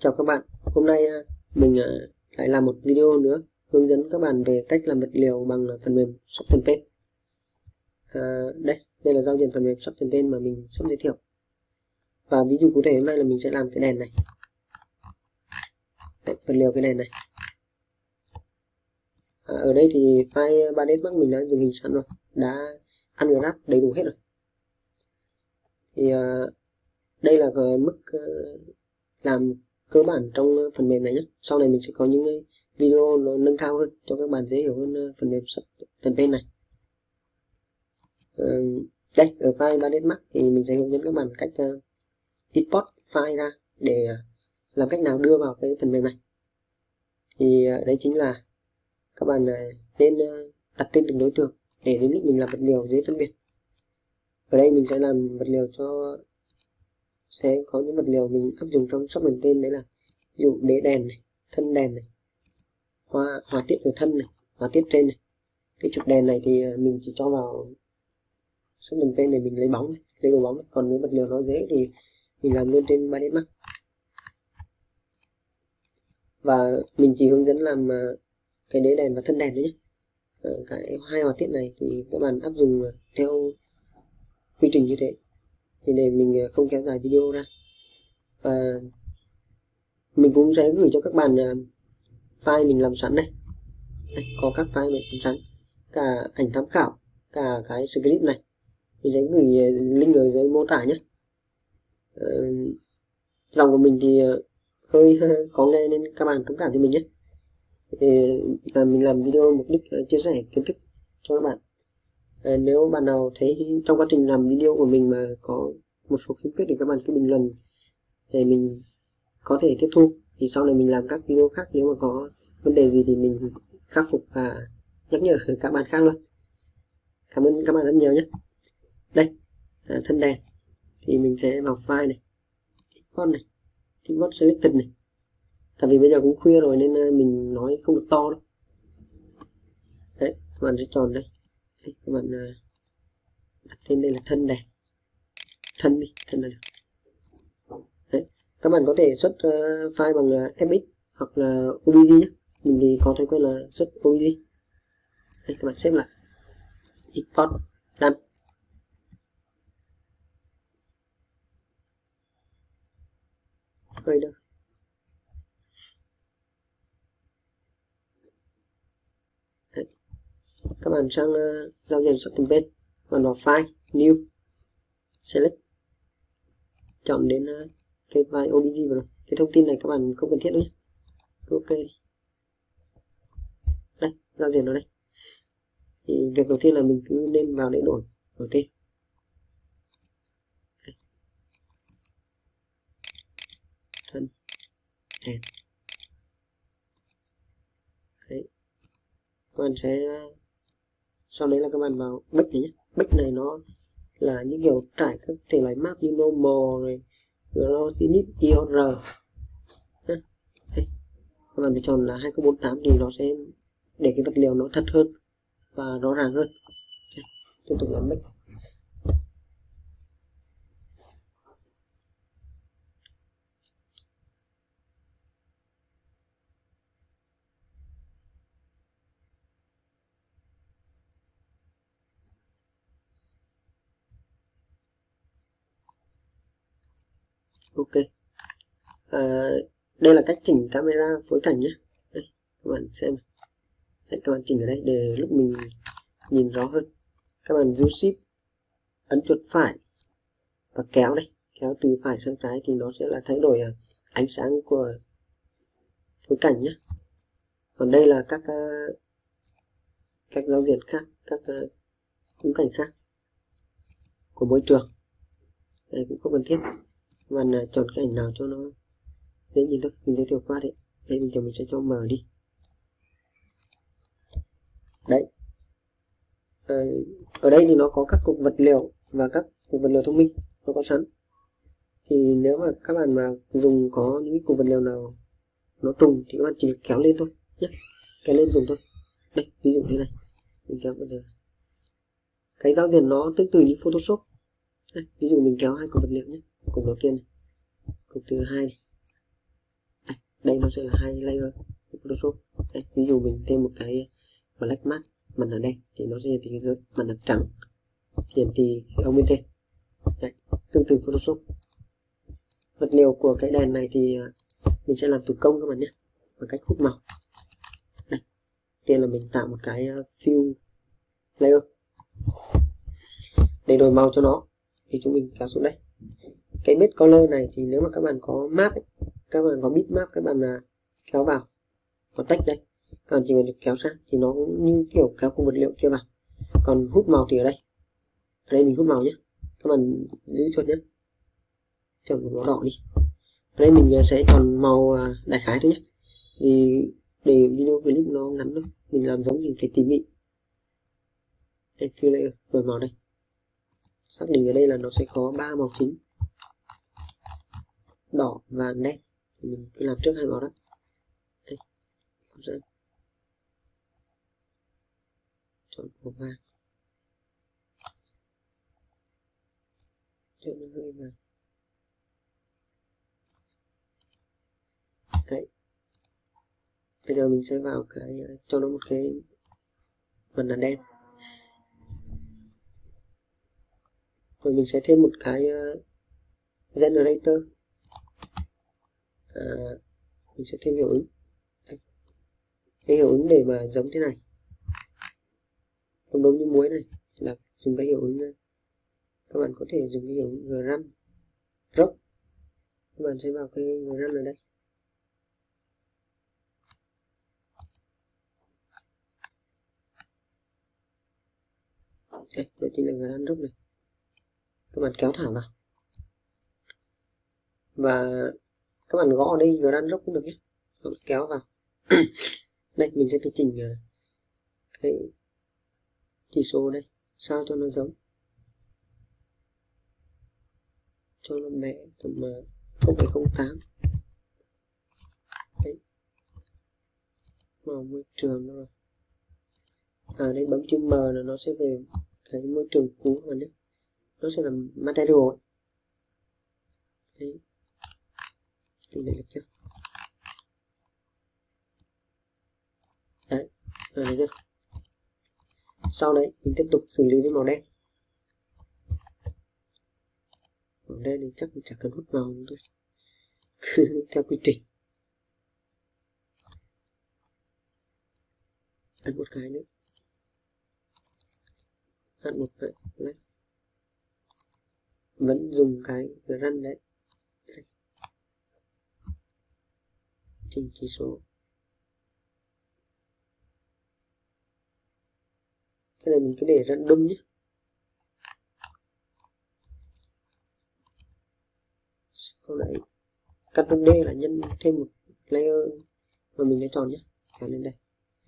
Chào các bạn, hôm nay mình lại làm một video nữa hướng dẫn các bạn về cách làm vật liệu bằng phần mềm Soft Paint. Đây là giao diện phần mềm Soft Paint mà mình sắp giới thiệu. Và ví dụ cụ thể hôm nay là mình sẽ làm cái đèn này. Đấy, vật liệu cái đèn này. Ở đây thì file 3ds Max mình đã dựng hình sẵn rồi, đã unwrap đầy đủ hết rồi. Thì đây là cái mức làm cơ bản trong phần mềm này nhé. Sau này mình sẽ có những video nó nâng cao hơn cho các bạn dễ hiểu hơn phần mềm Soft Paint này. Đây, ở file 3ds Max thì mình sẽ hướng dẫn các bạn cách import file ra để làm cách nào đưa vào cái phần mềm này. Thì đấy chính là các bạn nên đặt tên từng đối tượng để đến lúc mình làm vật liệu dễ phân biệt. Ở đây mình sẽ làm vật liệu sẽ có những vật liệu mình áp dụng trong Soft Paint, đấy là ví dụ đế đèn này, thân đèn này, họa tiết ở thân này, họa tiết trên này. Cái trục đèn này thì mình chỉ cho vào Soft Paint để mình lấy bóng này, lấy đồ bóng này. Còn nếu vật liệu nó dễ thì mình làm luôn trên 3ds Max. Và mình chỉ hướng dẫn làm cái đế đèn và thân đèn thôi nhé. Cái hai họa tiết này thì các bạn áp dụng theo quy trình như thế. Thì để mình không kéo dài video ra, và mình cũng sẽ gửi cho các bạn file mình làm sẵn đây. Có các file mình làm sẵn, cả ảnh tham khảo, cả cái script này. Mình sẽ gửi link ở dưới mô tả nhé. Dòng của mình thì hơi khó nghe nên các bạn thông cảm cho mình nhé. Mình làm video mục đích chia sẻ kiến thức cho các bạn. Nếu bạn nào thấy trong quá trình làm video của mình mà có một số khiếm khuyết thì các bạn cứ bình luận để mình có thể tiếp thu. Thì sau này mình làm các video khác, nếu mà có vấn đề gì thì mình khắc phục và nhắc nhở các bạn khác luôn. Cảm ơn các bạn rất nhiều nhé. Đây, thân đèn thì mình sẽ vào file này, import này, import selected này. Tại vì bây giờ cũng khuya rồi nên mình nói không được to đâu. Đấy, các bạn sẽ chọn đây. Đây, các bạn đặt tên đây là thân đèn, thân đi, thân là được. Đấy, các bạn có thể xuất file bằng FX hoặc là OBJ nhé. Mình thì có thói quen là xuất OBJ. Đây, các bạn xếp lại, import, done. Đây đâu. Đấy. Các bạn sang giao diện Soft Paint, các bạn vào file, new, select, chọn đến cái file OBJ vào rồi. Cái thông tin này các bạn không cần thiết nữa nhé. Ok đi. Đây, giao diện ở đây. Thì việc đầu tiên là mình cứ nên vào để đổi tên. Đây. Thân đèn. Đấy. Các bạn sẽ sau đấy là các bạn vào back này nhé. Back này nó là những kiểu trải các thể loại map như normal rồi Glossy, IOR. Đây. Các bạn phải chọn là 2048 thì nó sẽ để cái vật liệu nó thật hơn và rõ ràng hơn. Đây. Tiếp tục làm back. Ok. Đây là cách chỉnh camera phối cảnh nhé. Đây, các bạn xem. Đấy, các bạn chỉnh ở đây để lúc mình nhìn rõ hơn. Các bạn giữ shift, ấn chuột phải và kéo đây, kéo từ phải sang trái thì nó sẽ là thay đổi ánh sáng của phối cảnh nhé. Còn đây là các giao diện khác, các khung cảnh khác của môi trường. Đây cũng không cần thiết. Các bạn chọn cái ảnh nào cho nó dễ nhìn thôi, mình giới thiệu qua đấy. Đây mình sẽ cho mở đi. Đấy. Ở đây thì nó có các cục vật liệu và các cục vật liệu thông minh nó có sẵn. Thì nếu mà các bạn mà dùng có những cục vật liệu nào nó trùng thì các bạn chỉ kéo lên thôi nhé, kéo lên dùng thôi. Đây, ví dụ thế này, mình kéo vật liệu. Cái giao diện nó tương tự như Photoshop. Đây, ví dụ mình kéo hai cục vật liệu nhé, cục đầu tiên này, cục thứ hai này. đây nó sẽ là 2 layer Photoshop. Đây, ví dụ mình thêm một cái black matte mặt nạ đen thì nó sẽ hiển thị dưới, mặt nạ trắng hiển thị ở bên trên. Đấy, tương tự Photoshop. Vật liệu của cái đèn này thì mình sẽ làm thủ công các bạn nhé, bằng cách hút màu. Đây, tiên là mình tạo một cái fill layer để đổi màu cho nó, thì chúng mình kéo xuống đây. Cái bit color này thì nếu mà các bạn có map ấy, các bạn có bitmap, các bạn kéo vào, có text đây, các bạn chỉ cần được kéo sang thì nó cũng như kiểu kéo cùng vật liệu kia vào. Còn hút màu thì ở đây mình hút màu nhé, các bạn giữ chuột nhé, chọn một màu đỏ đi. Ở đây mình sẽ chọn màu đại khái thôi nhé, thì để video clip nó ngắn thôi, mình làm giống thì phải tỉ mỉ. Đây, fill layer, đổi màu đây. Xác định ở đây là nó sẽ có 3 màu chính, đỏ và đen, thì mình cứ làm trước 2 màu đó. Đây, chọn màu vàng, chọn nó hơi vàng. Đấy, bây giờ mình sẽ vào cái cho nó một cái phần là đen, rồi mình sẽ thêm một cái generator. Mình sẽ thêm hiệu ứng. Đây, cái hiệu ứng để mà giống thế này, giống như muối này, là dùng cái hiệu ứng, các bạn có thể dùng cái hiệu ứng run drop. Các bạn sẽ vào cái run ở đây. Đây, đó chính là run drop này. Các bạn kéo thẳng vào và các bạn gõ ở đây run drop cũng được nhé, các bạn kéo vào. Đây, mình sẽ phải chỉnh cái chỉ số đây sao cho nó giống, cho nó bé tầm 0,08. Đấy, màu môi trường rồi. Đây bấm chữ M là nó sẽ về cái môi trường cũ mà nhé, nó sẽ là material ấy. Đấy, tỷ lệ được chưa? Đấy, được chưa? Sau đấy mình tiếp tục xử lý với màu đen. Màu đen thì chắc mình chẳng cần hút màu nữa, theo quy trình. Ấn một cái nữa, ấn một cái đấy. Vẫn dùng cái run đấy. Chỉnh chỉ số. Cái này mình cứ để random nhé. Sau đấy Ctrl D là nhân thêm một layer mà mình đã chọn nhé, kéo lên đây.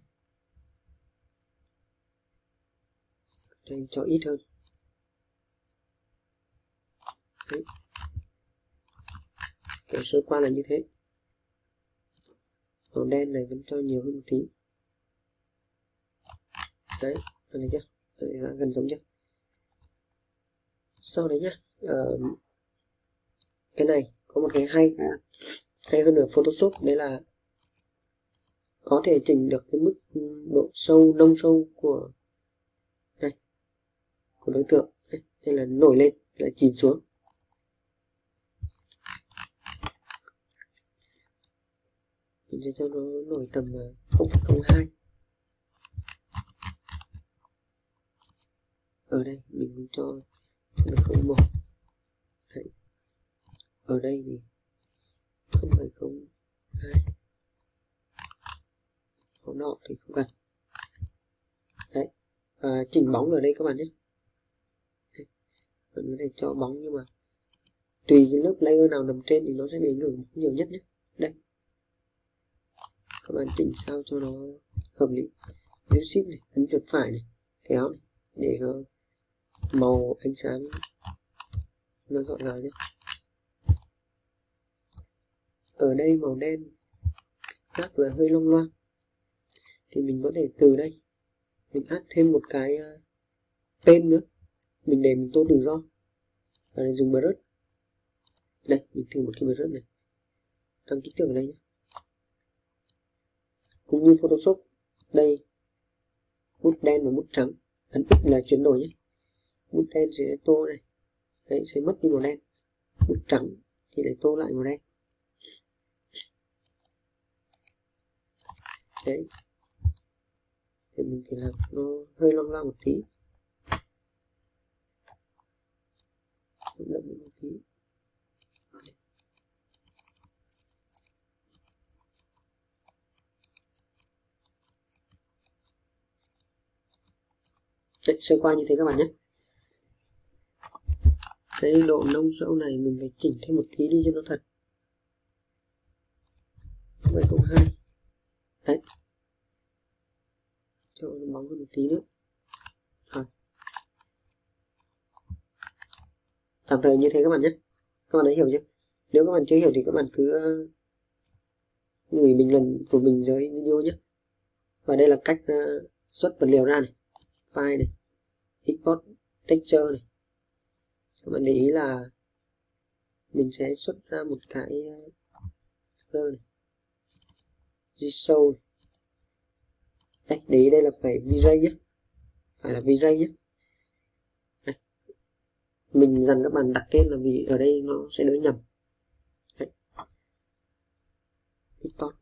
Đây cho ít hơn. Đấy, kéo sơ qua là như thế. Màu đen này vẫn cho nhiều hơn một tí. Đấy, được chưa? Đấy, gần giống chưa? Sau đấy nhá, cái này có một cái hay hơn ở Photoshop, đấy là có thể chỉnh được cái mức độ sâu, nông sâu của đây, của đối tượng. Đây là nổi lên, là chìm xuống. Mình sẽ cho nó nổi tầm 0,02. Ở đây mình cũng cho 0,01. Đấy, ở đây thì 0,02. Màu đỏ thì không cần. Đấy, chỉnh bóng ở đây các bạn nhé. Mình có thể cho bóng, nhưng mà tùy cái lớp layer nào nằm trên thì nó sẽ bị ảnh hưởng nhiều nhất nhé. Đây, các bạn chỉnh sao cho nó hợp lý. Giữ shift này, ấn chuột phải này, kéo này, để màu ánh sáng nó dọn vào nhé. Ở đây màu đen chắc là hơi long loáng, thì mình có thể từ đây mình add thêm một cái pen nữa, mình để mình tô tự do và dùng brush. Đây, mình thử một cái brush này, tăng kích thước ở đây nhé. cũng như Photoshop. Đây bút đen và bút trắng, ấn X là chuyển đổi nhé. Bút đen sẽ tô này, đấy sẽ mất đi màu đen, bút trắng thì lại tô lại màu đen. Đấy, thì mình phải làm nó hơi long loa một tí, đậm một tí. Đấy, sơ qua như thế các bạn nhé. Cái độ nông sâu này mình phải chỉnh thêm một tí đi cho nó thật. 702. Đấy, cho nó bóng hơn một tí nữa. Rồi. Tạm thời như thế các bạn nhé. Các bạn đã hiểu chưa? Nếu các bạn chưa hiểu thì các bạn cứ gửi bình luận của mình dưới video nhé. Và đây là cách xuất vật liệu ra này, file này, export texture này. Các bạn để ý là mình sẽ xuất ra một cái folder này, Gshow. Đây, để ý đây là phải V-Ray nhé, phải là V-Ray nhé. Đây. Mình dặn các bạn đặt tên là vì ở đây nó sẽ đỡ nhầm. Đấy. Export.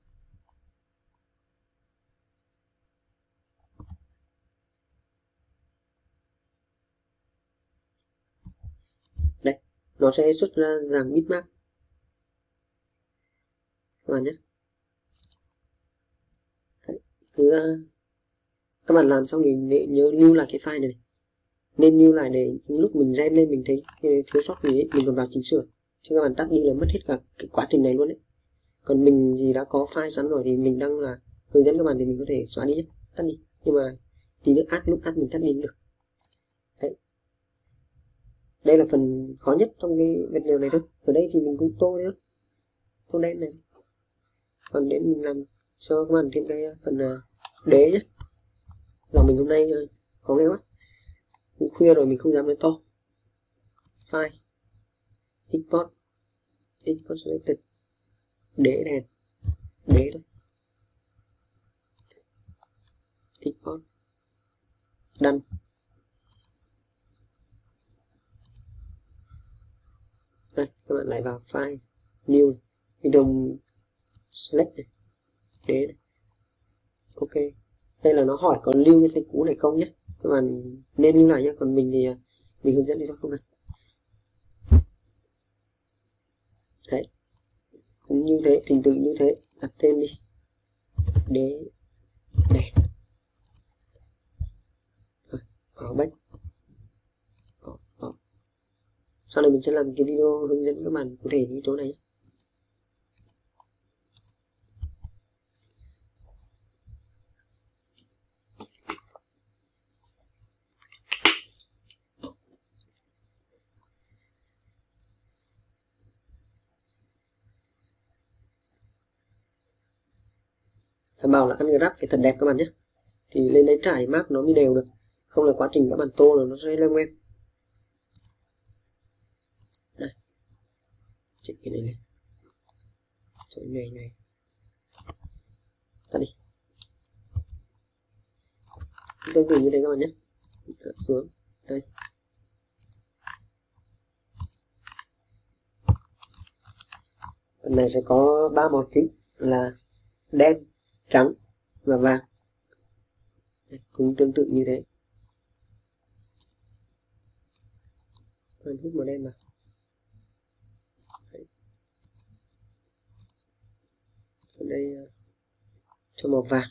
Đây, nó sẽ xuất ra dạng bitmap các bạn nhé. Đấy. Cứ các bạn làm xong thì nhớ lưu lại cái file này, nên lưu lại để lúc mình render lên mình thấy thiếu sót gì ấy, mình còn vào chỉnh sửa, chứ các bạn tắt đi là mất hết cả cái quá trình này luôn đấy. Còn mình thì đã có file sẵn rồi thì mình đang là hướng dẫn các bạn thì mình có thể xóa đi nhé, tắt đi, nhưng mà tí nữa lúc add mình tắt đi cũng được. Đấy. Đây là phần khó nhất trong cái vật liệu này thôi. Ở đây thì mình cũng tô nữa, tô đen này. Còn đến mình làm cho các bạn thêm cái phần đế nhé. Dòng mình hôm nay khó nghe quá, cũng khuya rồi mình không dám nói to. File, export, export selected, đế đèn, đế thôi, export, done. Đây, các bạn lại vào file, new, mình đồng select này, đế này. Ok, đây là nó hỏi có lưu cái file cũ này không nhé, các bạn nên lưu lại nhé, còn mình thì mình hướng dẫn đi cho không cần. Đấy, cũng như thế, trình tự như thế, đặt tên đi, đế đèn, ở back. Sau này mình sẽ làm cái video hướng dẫn các bạn cụ thể những chỗ này nhé. Đảm bảo là ăn graph phải thật đẹp các bạn nhé, thì lên đấy trải map nó mới đều được, không là quá trình các bạn tô là nó sẽ loeng ngoen. Đây, chỉnh cái này lên, chỗ này tắt đi, tương tự như thế các bạn nhé. Đặt xuống đây, phần này sẽ có 3 màu chính là đen, trắng và vàng. Cũng tương tự như thế. Mình hút màu đen vào. Ở đây cho màu vàng.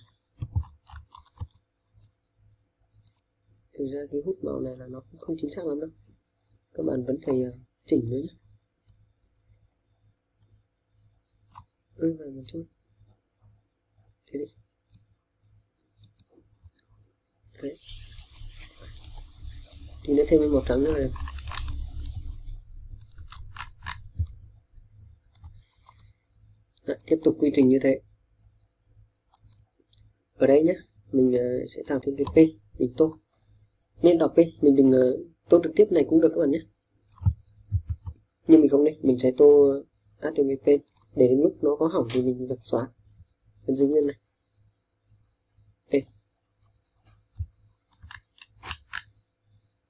Thực ra cái hút màu này là nó cũng không chính xác lắm đâu, các bạn vẫn phải chỉnh nữa nhé. Vào một chút thế đi. Đấy. Thì nó thêm màu trắng nữa này. Đấy, tiếp tục quy trình như thế. Ở đây nhé, mình sẽ tạo thêm cái P, mình tô. Nên đọc P, mình đừng tô trực tiếp này cũng được các bạn nhé. Nhưng mình không đây, mình sẽ tô HTML để đến lúc nó có hỏng thì mình bật xóa. Vẫn giữ nguyên này.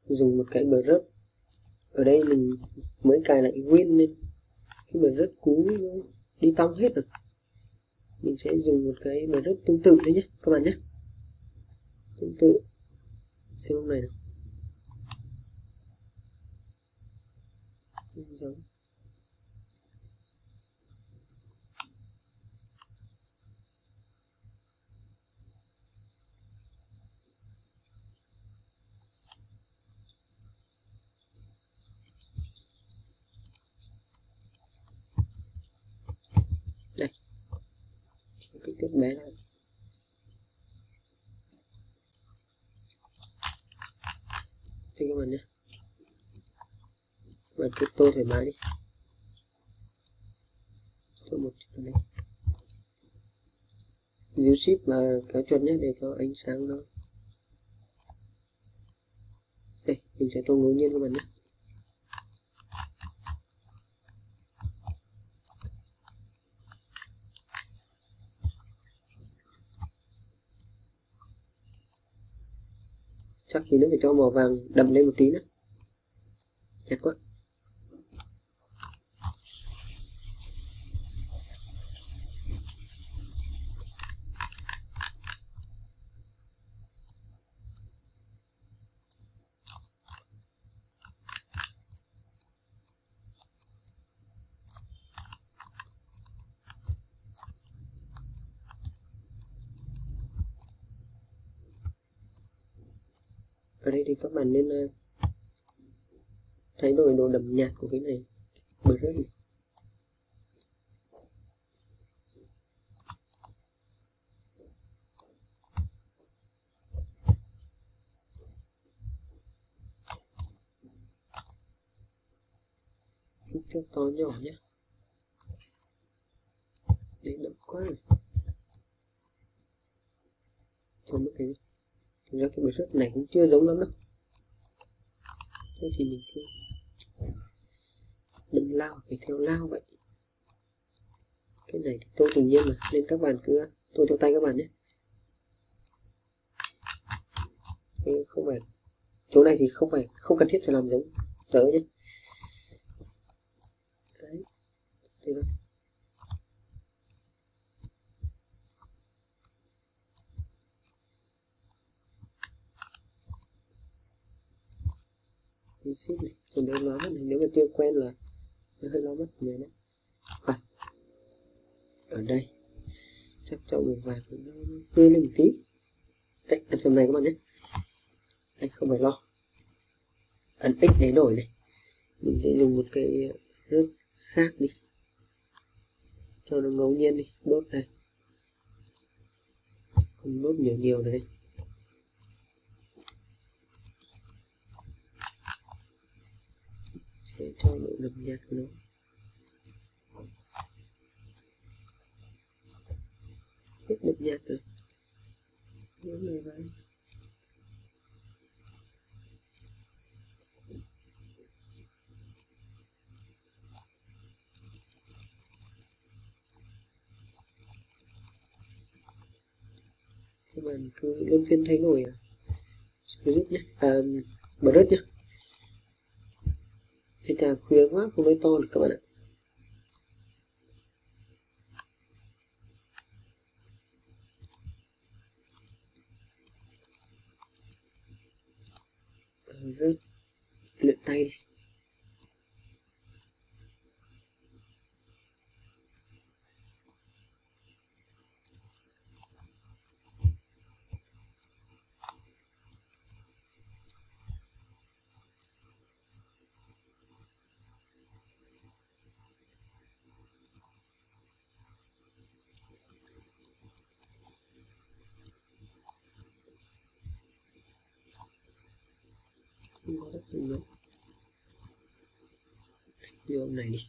dùng một cái brush. Ở đây mình mới cài lại cái Win nên cái brush cũ đi tông hết rồi. Mình sẽ dùng một cái brush tương tự đấy nhé các bạn nhé. Tương tự xem hôm này nào. Giống. Đây, kích thước bé lại. Đây các bạn nhé, các bạn cứ tô thoải mái đi. Tô một chút này, díu ship và kéo chuột nhé để cho ánh sáng nó. Đây, mình sẽ tô ngẫu nhiên các bạn nhé. Chắc thì nó phải cho màu vàng đậm lên một tí nữa, nhạt quá. Ở đây thì các bạn nên thay đổi độ đậm nhạt của cái này brush này. Kích thước to nhỏ nhé, đấy đậm quá rồi. Cho một cái, thực ra cái brush này cũng chưa giống lắm đâu, thôi thì mình cứ đâm lao phải theo lao vậy. Cái này thì tô tự nhiên mà nên các bạn cứ tô theo tay các bạn nhé. Thế không phải chỗ này thì không cần thiết phải làm giống tớ nhé. Đấy, thế đó. Đi ship này, rồi đây lóa mắt này, nếu mà chưa quen là nó hơi lóa mắt này đấy. Ở đây chắc chọn màu vàng nó tươi lên một tí. Đấy, ấn dòng này các bạn nhé. Đây, không phải lo, ấn X để đổi này. Mình sẽ dùng một cái nước khác đi cho nó ngẫu nhiên đi. Đốt này, không đốt nhiều nhiều này đây. Để cho độ đậm nhạt của nó. Hết đậm nhạt rồi, nước này vào. Các bạn cứ luân phiên thay đổi script nhé, brush nhé. Thì chả khuya quá không nói to được các bạn ạ. Brush luyện tay đi. Không có đất gì nữa. Vô này đi.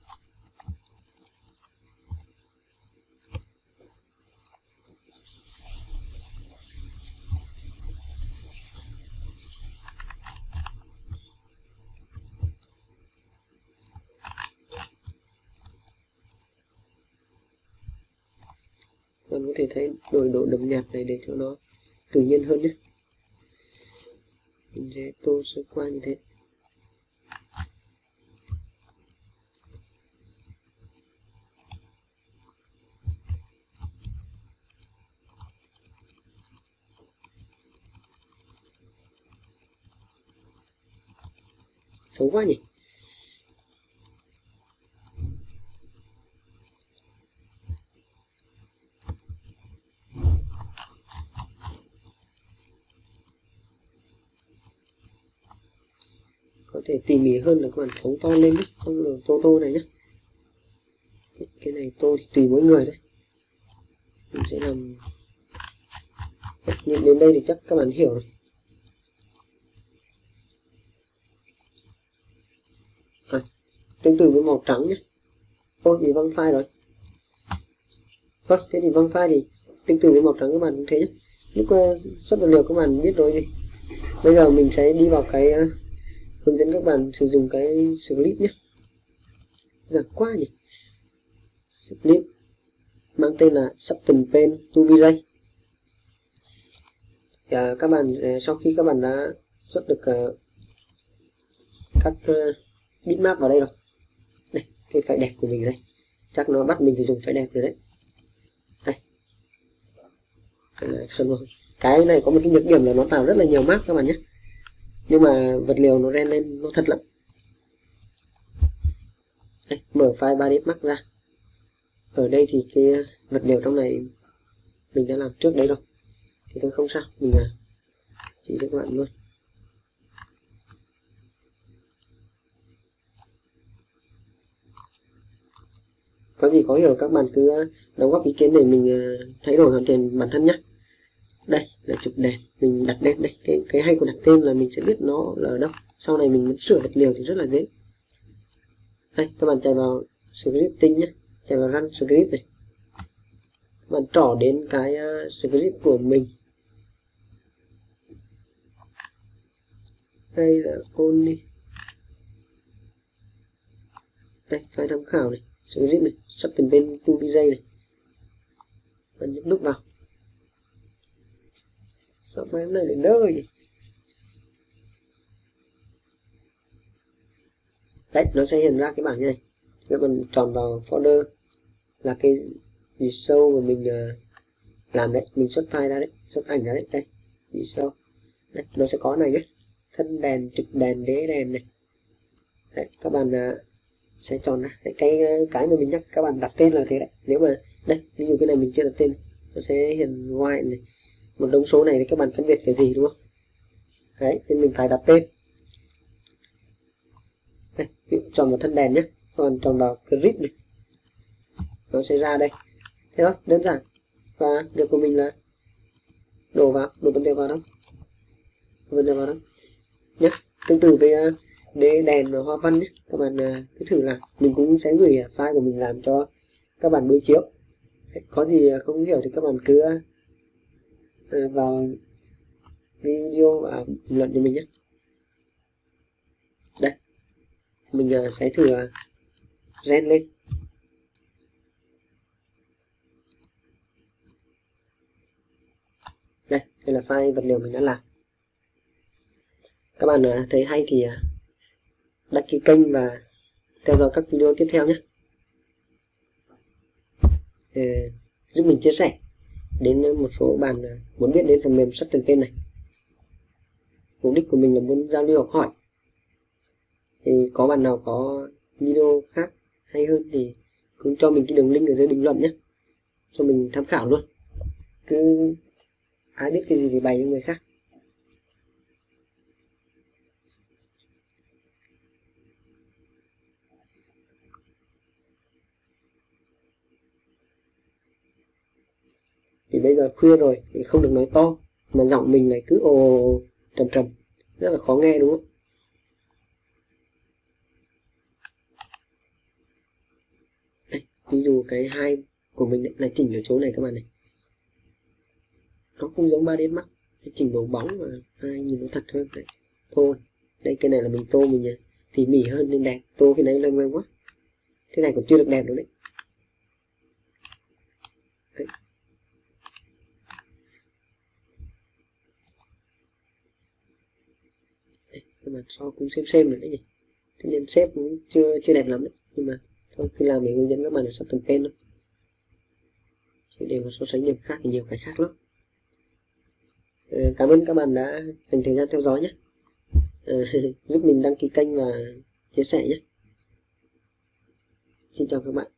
Bạn có thể thấy đổi độ đậm nhạt này để cho nó tự nhiên hơn nhé. Mình sẽ tô sơ qua như thế. Xấu quá nhỉ. Có thể tỉ mỉ hơn là các bạn phóng to lên nhé, xong rồi tô này nhé. Cái này tô thì tùy mỗi người đấy. Mình sẽ làm nhìn đến đây thì chắc các bạn hiểu rồi. Tương tự với màu trắng nhé. Ôi, bị văng file rồi. Vâng, thế thì văng file thì tương tự với màu trắng các bạn cũng thế nhé. Lúc xuất vật liệu các bạn biết rồi gì. Bây giờ mình sẽ đi vào cái hướng dẫn các bạn sử dụng cái script nhé. Giờ quá nhỉ. Script mang tên là Substance Paint to V-Ray. Các bạn sau khi các bạn đã xuất được các bitmap vào đây rồi. Đây, cái file đẹp của mình đây. Chắc nó bắt mình phải dùng file đẹp rồi đấy. Đây. Cái này có một cái nhược điểm là nó tạo rất là nhiều map các bạn nhé. Nhưng mà vật liệu nó ren lên nó thật lắm. Đây, mở file 3D Max ra. Ở đây thì cái vật liệu trong này mình đã làm trước đấy rồi. Thì tôi không sao, mình chỉ cho các bạn luôn. Có gì khó hiểu các bạn cứ đóng góp ý kiến để mình thay đổi hoàn thiện bản thân nhé. Đây là trục đèn, mình đặt lên đây. Cái hay của đặt tên là mình sẽ biết nó là ở đâu. Sau này mình muốn sửa vật liệu thì rất là dễ. Đây, các bạn chạy vào scripting nhé, chạy vào run script này. Các bạn trỏ đến cái script của mình. Đây là only. Đây, file tham khảo này, script này, Substance Paint to V-Ray này. Bạn nhấp nút vào. Sao file này lại đơ nhỉ? Đấy, nó sẽ hiện ra cái bảng như này. Các bạn chọn vào folder là cái gì sâu mà mình làm đấy, mình xuất file ra đấy, xuất ảnh ra đấy, đây, gì sâu. Đấy, nó sẽ có này nhé, thân đèn, trực đèn, đế đèn này. Đấy, các bạn sẽ chọn ra đấy, cái mà mình nhắc các bạn đặt tên là thế đấy. Nếu mà đây, ví dụ cái này mình chưa đặt tên, nó sẽ hiện white này, một đống số này thì các bạn phân biệt cái gì đúng không? Đấy, nên mình phải đặt tên. Đây, ví dụ chọn vào thân đèn nhé, còn chọn vào grid này, nó sẽ ra đây. Thế thôi, đơn giản. Và việc của mình là đổ vấn đề vào đó, nhé. Tương tự với đèn và hoa văn nhé, các bạn cứ thử làm. Mình cũng sẽ gửi file của mình làm cho các bạn đối chiếu. Có gì không hiểu thì các bạn cứ vào video và bình luận cho mình nhé. Đây, mình sẽ thử gen lên. Đây là file vật liệu mình đã làm. Các bạn thấy hay thì đăng ký kênh và theo dõi các video tiếp theo nhé. Giúp mình chia sẻ đến một số bạn muốn biết đến phần mềm Substance Paint này. Mục đích của mình là muốn giao lưu học hỏi. Thì có bạn nào có video khác hay hơn thì cũng cho mình cái đường link ở dưới bình luận nhé, cho mình tham khảo luôn. Cứ ai biết cái gì thì bày cho người khác. Thì bây giờ khuya rồi thì không được nói to, mà giọng mình lại cứ ồ trầm trầm, rất là khó nghe đúng không? Đây, ví dụ cái hai của mình đấy là chỉnh ở chỗ này các bạn này, nó không giống 3D Max, chỉnh độ bóng mà hai nhìn nó thật hơn đấy. Thôi đây, cái này là mình tô mình tỉ mỉ hơn nên đẹp, tô cái này lâng lâng quá, thế này còn chưa được đẹp nữa đấy. Đấy. nhưng mà so cũng xem rồi đấy nhỉ. Thế nên xếp cũng chưa đẹp lắm đấy, nhưng mà thôi khi làm mình hướng dẫn các bạn ở sắp từng pen thôi, chứ để mà so sánh điểm khác thì nhiều cái khác lắm. Cảm ơn các bạn đã dành thời gian theo dõi nhé. Giúp mình đăng ký kênh và chia sẻ nhé. Xin chào các bạn.